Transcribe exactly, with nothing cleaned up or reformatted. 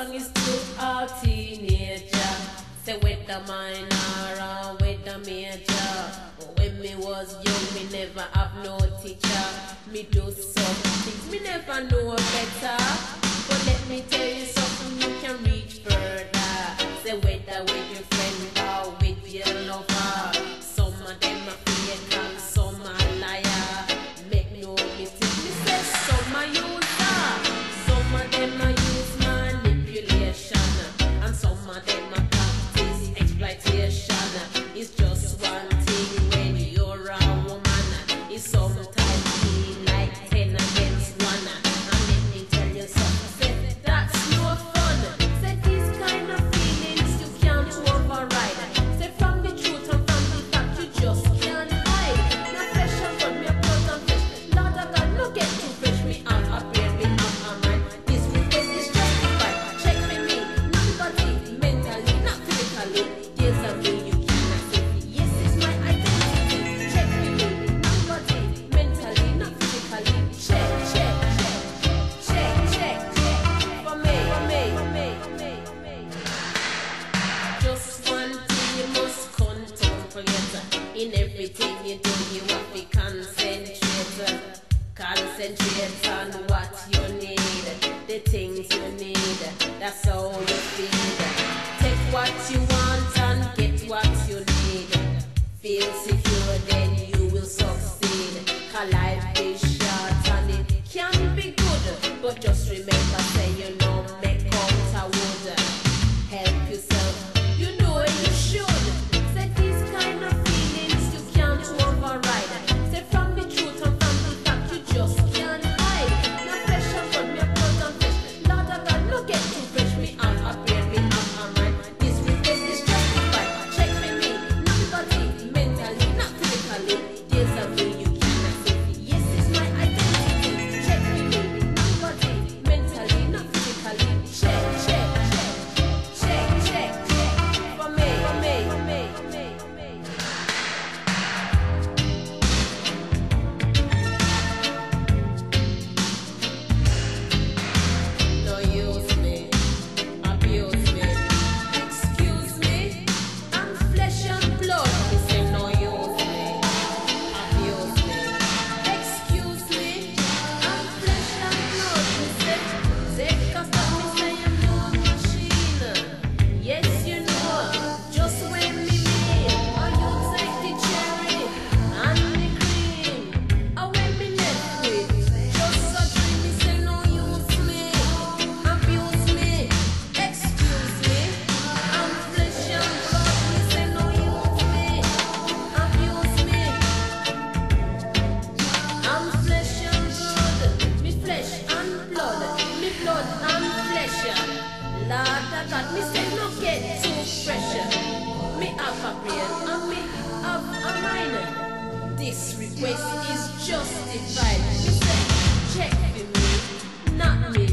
song is to all teenager. Say with the minor or with the major. When me was young, me never have no teacher. Me do some things, me never know better. But let me tell you something, you can reach further. Say whether with your friend or with your lover. Some of them are fake and some are liar. Make no mistake, me say some are user. Some of them are use manipulation. And some of them are practice exploitation. It's just one thing when you're a woman. It's sometimes feel like ten against one. And let me tell you something, say that's no fun. Say these kind of feelings you can't override. Say from the truth and from the fact you just can't hide. No pressure from your blood and flesh. Lord of God, no get too fresh. Me I'm a brain, me I'm a mind. This request is justified. Check me me, not body, mentally, not physically. Yes, I mean you cannot say yes, it's my identity. Check me me, not body, mentally, not physically. Check, check, check, check, check, check. For me, for me, for me, for me. Just one thing you must control, forget. In everything you do, you have to concentrate. Concentrate on what you need, the things you need. That's all you feed. Take what you want and get what you need. Feel secure, then you will succeed. 'Cause life is short and it can be good, but just remember, say you know, make out a wood. Help yourself, you know you should. Say these kind of feelings you can't override. Say from the truth and from the fact you just can't hide. No pressure from your blood and flesh. Lord of God, no get too fresh. Me I'm a brain, me I'm a mind. This request is justified. Check me me, not body, mentally, not physically. Yes, I mean you cannot say yes, it's my identity. Check me me, not body, mentally, not physically. Check, check, check, check, check, check. For me, for me, for me, for me, for me. No use me, abuse me, excuse me, I'm flesh and blood. Me say no use me, abuse me, excuse me, I'm flesh and blood. Me say, say 'cause that me say I'm no machine. Yes you know, just when me mean, or you take the cherry and the cream. Or when me left with just a dream, me say no use me, abuse me, excuse me, I'm flesh and blood. Me say no use me, abuse me, I'm flesh and blood. Me flesh and blood, me blood and flesh. Lord of God, me say no get too pressure. Me have a brain and me have a mind. This request is justified. Me say check with me, not me.